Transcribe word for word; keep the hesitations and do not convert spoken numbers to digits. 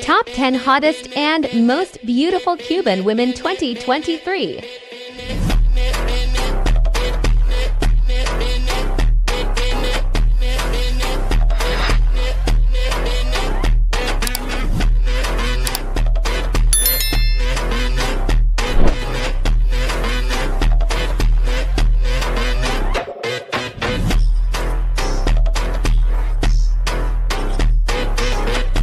Top ten Hottest and Most Beautiful Cuban Women twenty twenty-three.